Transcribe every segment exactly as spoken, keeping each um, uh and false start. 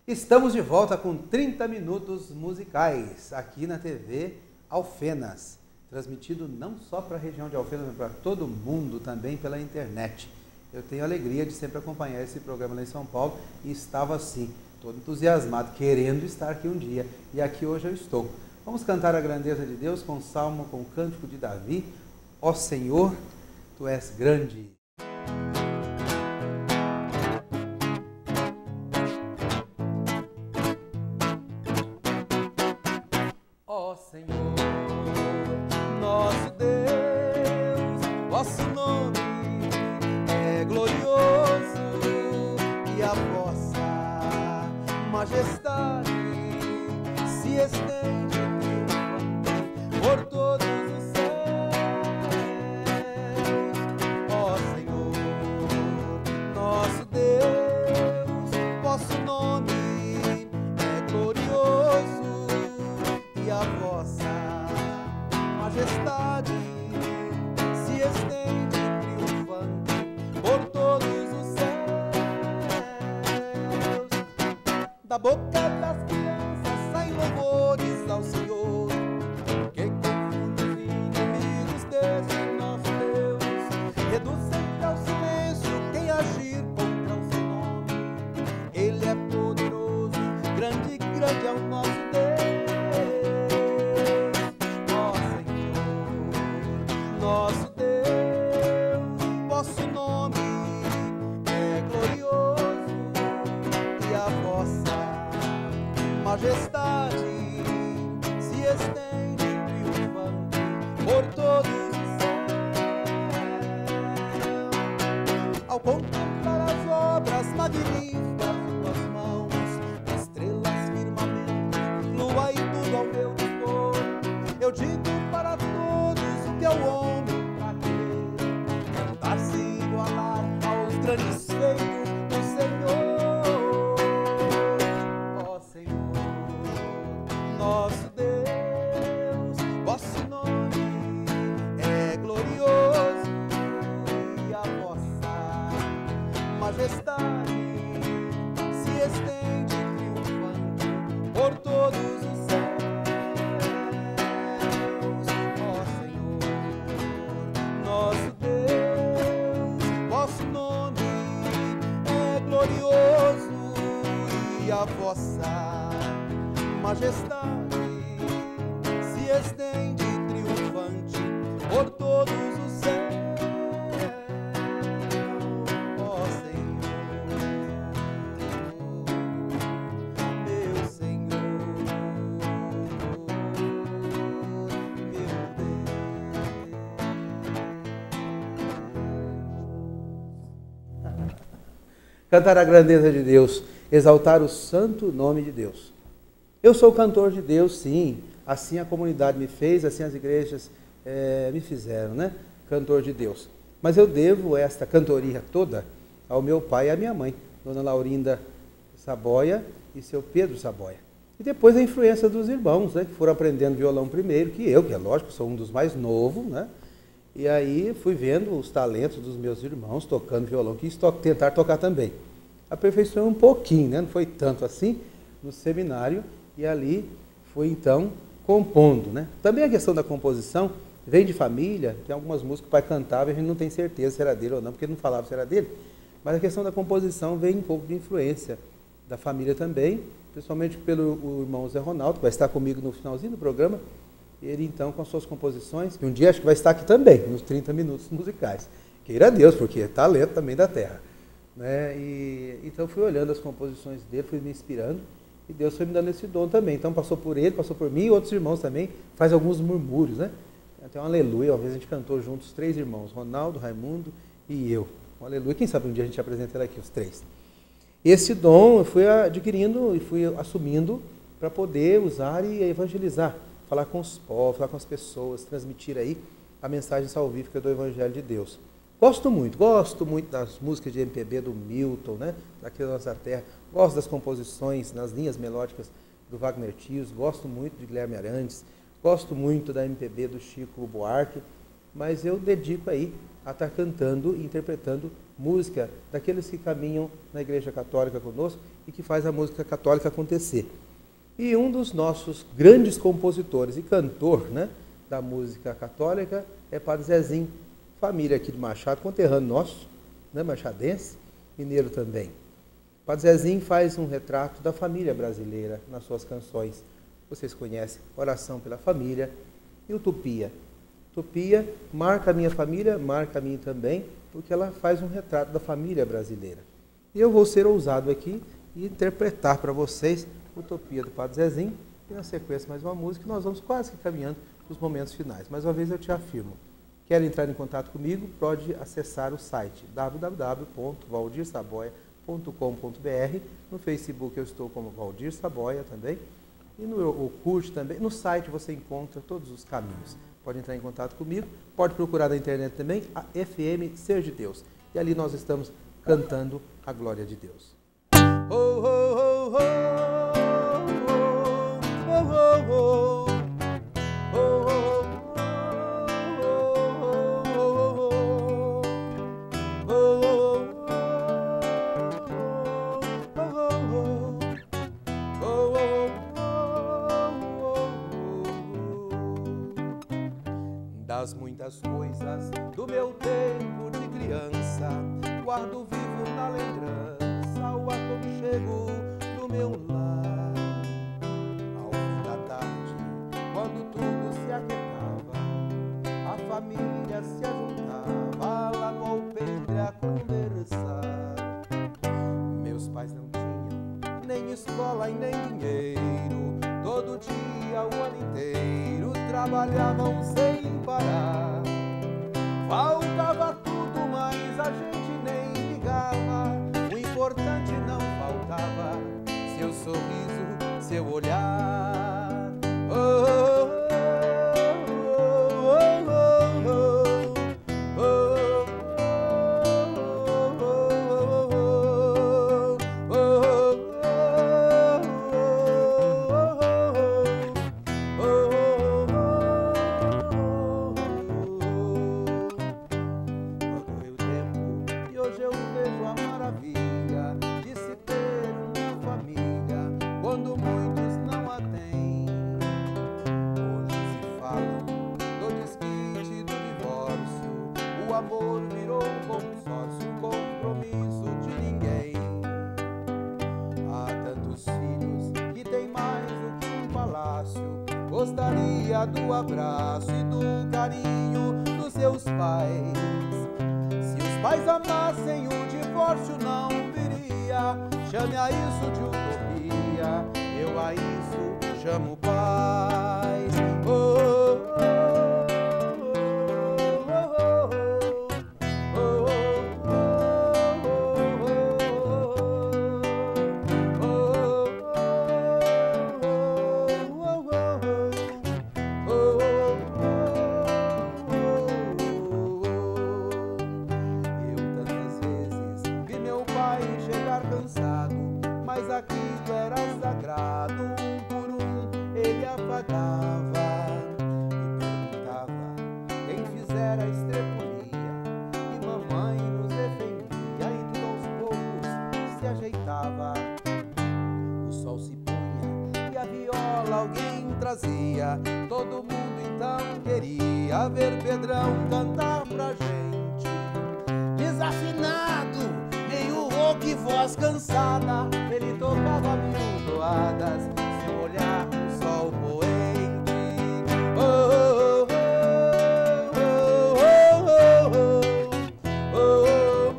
Estamos de volta com trinta minutos musicais aqui na T V Alfenas, transmitido não só para a região de Alfenas, mas para todo mundo também pela internet. Eu tenho a alegria de sempre acompanhar esse programa lá em São Paulo e estava assim, todo entusiasmado, querendo estar aqui um dia. E aqui hoje eu estou. Vamos cantar a grandeza de Deus com o salmo, com o cântico de Davi. Ó Senhor, Tu és grande. Ó Senhor, nosso Deus, vosso nome é glorioso e a vossa majestade se estende por todos os céus. Ó Senhor, nosso Deus, vosso nome é glorioso e a vossa majestade se estende triunfante por todos os céus. Da boca das crianças saem louvores ao Senhor, que confunde os inimigos desse nosso Deus, reduz sempre ao silêncio quem agir contra o seu nome. Ele é poderoso, grande, grande é o nosso Deus. Ó Senhor, nosso Deus, vosso nome é glorioso e a vossa majestade se estende triunfante por todos os céus. Ao contemplar as obras magníficas de tuas mãos, estrelas, firmamento, lua e tudo ao meu dispor, eu digo para todos o que é o homem pra querer cantar se igualar aos grandes feitos do Senhor. Ó Senhor, nosso Deus, vosso nome é glorioso e a vossa majestade se estende triunfante por todos os céus. Ó Senhor, nosso Deus, vosso nome é glorioso e a vossa majestade se estende triunfante por todos os céus. Ó Senhor, meu Senhor, meu Deus. Cantar a grandeza de Deus, exaltar o santo nome de Deus. Eu sou cantor de Deus, sim, assim a comunidade me fez, assim as igrejas é, me fizeram, né? Cantor de Deus. Mas eu devo esta cantoria toda ao meu pai e à minha mãe, Dona Laurinda Saboia e seu Pedro Saboia. E depois a influência dos irmãos, né? Que foram aprendendo violão primeiro, que eu, que é lógico, sou um dos mais novos, né? E aí fui vendo os talentos dos meus irmãos tocando violão, quis to- tentar tocar também. Aperfeiçoei um pouquinho, né? Não foi tanto assim, no seminário, e ali fui então compondo, né? Também a questão da composição vem de família, tem algumas músicas que o pai cantava e a gente não tem certeza se era dele ou não, porque ele não falava se era dele, mas a questão da composição vem um pouco de influência da família também, principalmente pelo o irmão Zé Ronaldo, que vai estar comigo no finalzinho do programa, ele então com as suas composições, que um dia acho que vai estar aqui também, nos trinta minutos musicais, queira Deus, porque é talento também da terra, né? E então fui olhando as composições dele, fui me inspirando, e Deus foi me dando esse dom também. Então passou por ele, passou por mim e outros irmãos também, faz alguns murmúrios, né? Até um aleluia, uma vez a gente cantou juntos, três irmãos, Ronaldo, Raimundo e eu. Um aleluia, quem sabe um dia a gente apresenta ele aqui, os três. Esse dom eu fui adquirindo e fui assumindo para poder usar e evangelizar, falar com os povos, falar com as pessoas, transmitir aí a mensagem salvífica do Evangelho de Deus. Gosto muito, gosto muito das músicas de M P B do Milton, né? Daqui da nossa terra. Gosto das composições, nas linhas melódicas do Wagner Tios. Gosto muito de Guilherme Arantes. Gosto muito da M P B do Chico Buarque. mas eu dedico aí a estar cantando e interpretando música daqueles que caminham na Igreja Católica conosco e que faz a música católica acontecer. E um dos nossos grandes compositores e cantor, né, da música católica é Padre Zezinho, família aqui de Machado, conterrâneo nosso, né, machadense, mineiro também. Padre Zezinho faz um retrato da família brasileira nas suas canções. Vocês conhecem Oração pela Família e Utopia. Utopia marca a minha família, marca a mim também, porque ela faz um retrato da família brasileira. E eu vou ser ousado aqui e interpretar para vocês Utopia do Padre Zezinho, e na sequência mais uma música, e nós vamos quase que caminhando para os momentos finais. Mais uma vez eu te afirmo, quer entrar em contato comigo, pode acessar o site w w w ponto valdir saboia ponto com ponto b r. No Facebook eu estou como Valdir Saboia também, e no Orkut também. No site você encontra todos os caminhos. Pode entrar em contato comigo, pode procurar na internet também a F M Ser de Deus. E ali nós estamos cantando a glória de Deus. Oh, oh, oh, oh. Das muitas coisas do meu tempo de criança, guardo vivo na lembrança o aconchego do meu lar. Ao fim da tarde, quando tudo se aquietava, a família se ajuntava lá no alpendre a conversar. Meus pais não tinham nem escola e nem dinheiro, todo dia, o ano inteiro, trabalhavam sem parar. Faltava tudo, mas a gente nem ligava. O importante não faltava, seu sorriso, seu olhar. Oh, oh, oh, oh, oh, oh, gostaria do abraço e do carinho dos seus pais. Se os pais amassem, o divórcio não viria. Chame a isso de utopia, eu a isso chamo paz. Oh, oh, oh. Todo mundo então queria ver Pedrão cantar pra gente. Desafinado, meio rouco e voz cansada, ele tocava mil toadas, seu olhar no sol poente. Oh, oh, oh, oh, oh,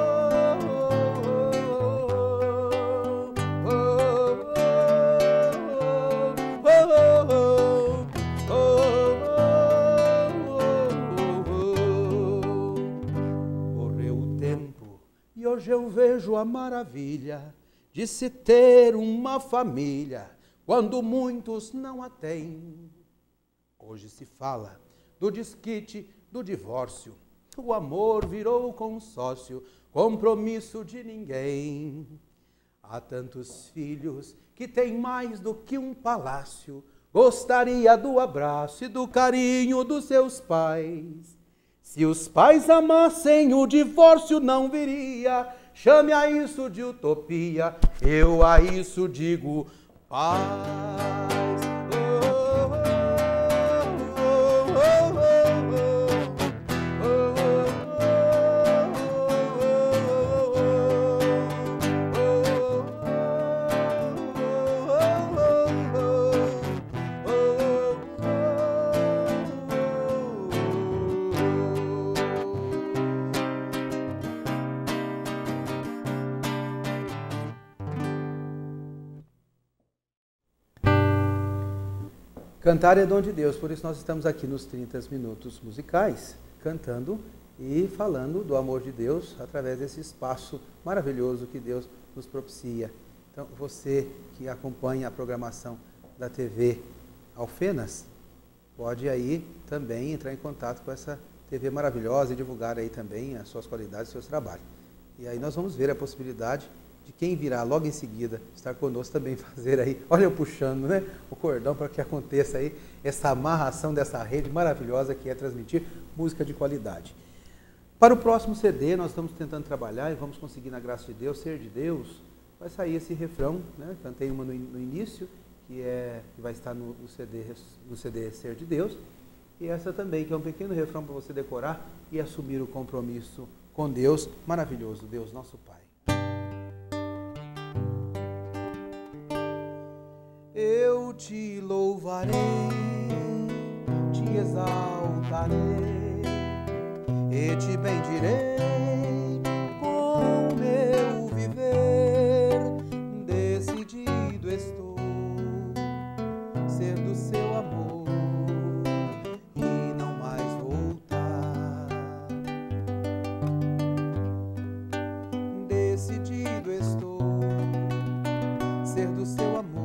hoje eu vejo a maravilha de se ter uma família quando muitos não a têm. Hoje se fala do desquite, do divórcio, o amor virou consórcio, compromisso de ninguém. Há tantos filhos que têm mais do que um palácio, gostaria do abraço e do carinho dos seus pais. Se os pais amassem, o divórcio não viria. Chame a isso de utopia, eu a isso digo paz. Cantar é dom de Deus, por isso nós estamos aqui nos trinta minutos musicais, cantando e falando do amor de Deus através desse espaço maravilhoso que Deus nos propicia. Então, você que acompanha a programação da T V Alfenas, pode aí também entrar em contato com essa T V maravilhosa e divulgar aí também as suas qualidades, os seus trabalhos. E aí nós vamos ver a possibilidade de quem virá logo em seguida estar conosco também fazer aí, olha eu puxando, né, o cordão para que aconteça aí essa amarração dessa rede maravilhosa que é transmitir música de qualidade. Para o próximo C D nós estamos tentando trabalhar e vamos conseguir, na graça de Deus, Ser de Deus, vai sair esse refrão, né, cantei uma no, no início, que, é, que vai estar no, no, C D, no C D Ser de Deus, e essa também, que é um pequeno refrão para você decorar e assumir o compromisso com Deus, maravilhoso, Deus nosso Pai. Eu te louvarei, te exaltarei e te bendirei com o meu viver. Decidido estou ser do seu amor e não mais voltar. Decidido estou ser do seu amor.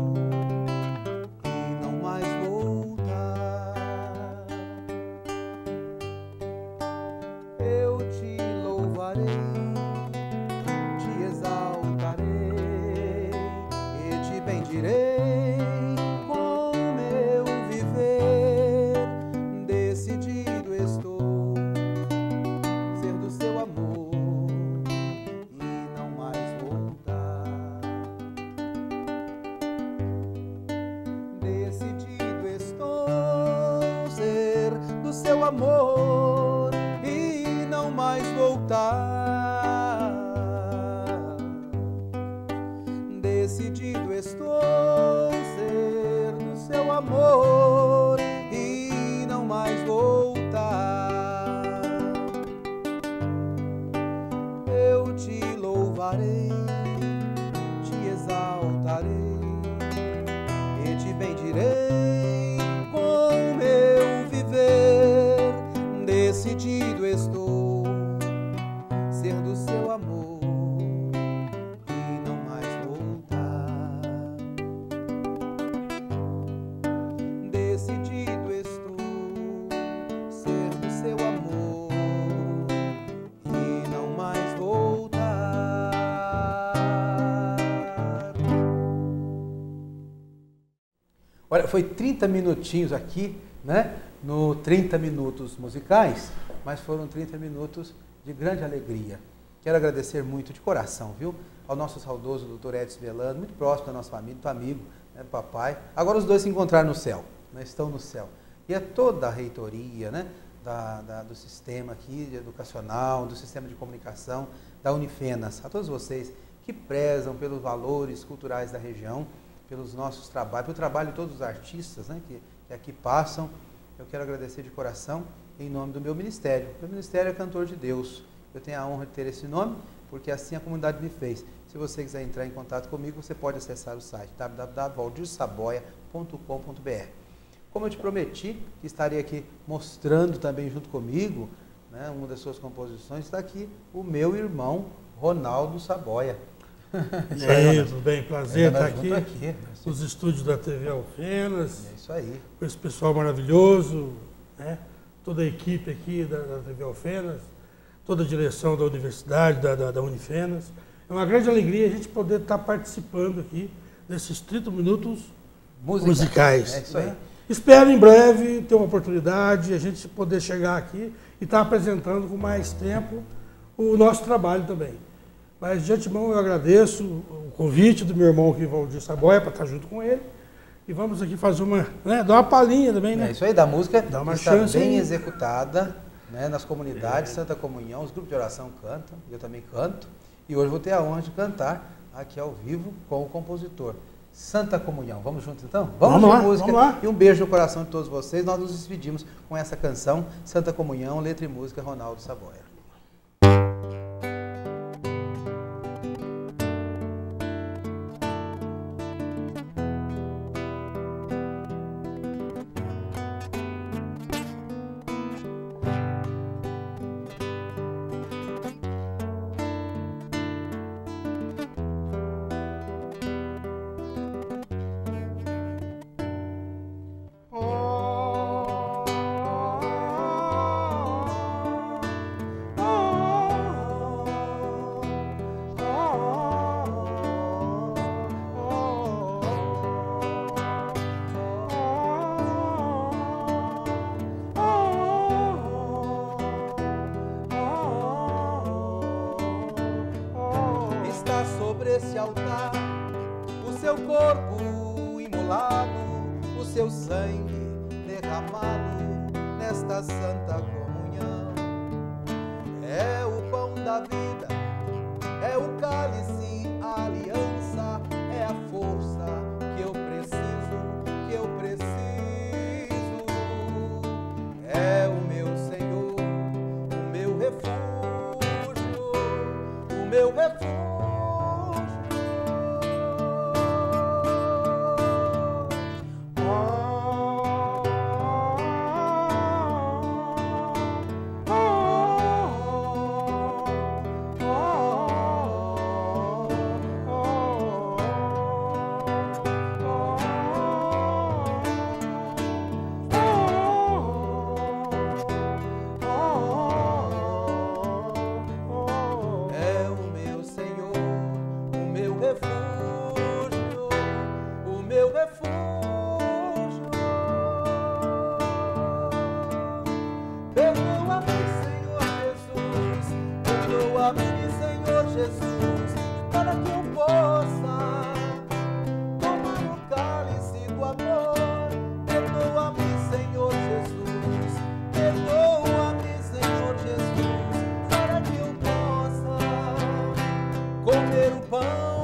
Amor e não mais voltar. Decidido estou ser do seu amor e não mais voltar. Eu te louvarei, te exaltarei e te bendirei com o meu viver. Decidido estou ser do seu amor e não mais voltar. Decidido estou ser do seu amor e não mais voltar. Olha, foi trinta minutinhos aqui, né? No trinta minutos musicais, mas foram trinta minutos de grande alegria. Quero agradecer muito de coração, viu, ao nosso saudoso doutor Edson Velano, muito próximo da nossa família, muito amigo, né, do papai. Agora os dois se encontraram no céu, né, estão no céu. E a toda a reitoria, né, da, da, do sistema aqui educacional, do sistema de comunicação, da Unifenas, a todos vocês que prezam pelos valores culturais da região, pelos nossos trabalhos, pelo trabalho de todos os artistas, né, que, que aqui passam. Eu quero agradecer de coração em nome do meu ministério. Meu ministério é Cantor de Deus. Eu tenho a honra de ter esse nome, porque assim a comunidade me fez. Se você quiser entrar em contato comigo, você pode acessar o site w w w ponto valdir saboia ponto com ponto b r. Como eu te prometi, que estaria aqui mostrando também junto comigo, né, uma das suas composições, está aqui o meu irmão Ronaldo Saboia. E aí, tudo bem? Prazer estar aqui, aqui nos estúdios da T V Alfenas. É isso aí. Com esse pessoal maravilhoso, né? Toda a equipe aqui da, da T V Alfenas, toda a direção da universidade, da, da, da Unifenas. É uma grande alegria a gente poder estar participando aqui desses trinta minutos musicais. musicais é isso né? aí. Espero em breve ter uma oportunidade, a gente poder chegar aqui e estar apresentando com mais tempo o nosso trabalho também. Mas de antemão eu agradeço o convite do meu irmão aqui, Valdir Saboia, para estar junto com ele. E vamos aqui fazer uma, né, dar uma palhinha também, né? É isso aí, da música Dá uma está chance bem aí. executada, né, nas comunidades, É. Santa Comunhão, os grupos de oração cantam, eu também canto. E hoje vou ter a honra de cantar aqui ao vivo com o compositor. Santa Comunhão. Vamos juntos então? Vamos de lá, música. vamos lá. E um beijo no coração de todos vocês. Nós nos despedimos com essa canção, Santa Comunhão, letra e música, Ronaldo Saboia. Esse altar, o seu corpo imolado, o seu sangue derramado nesta santa comunhão. É o pão da vida, é o cálice, a aliança, é a força que eu preciso, que eu preciso. É o meu Senhor, o meu refúgio, o meu refúgio. Jesus, para que eu possa tomar o cálice do amor. Perdoa-me, Senhor Jesus, perdoa-me, Senhor Jesus, para que eu possa comer o pão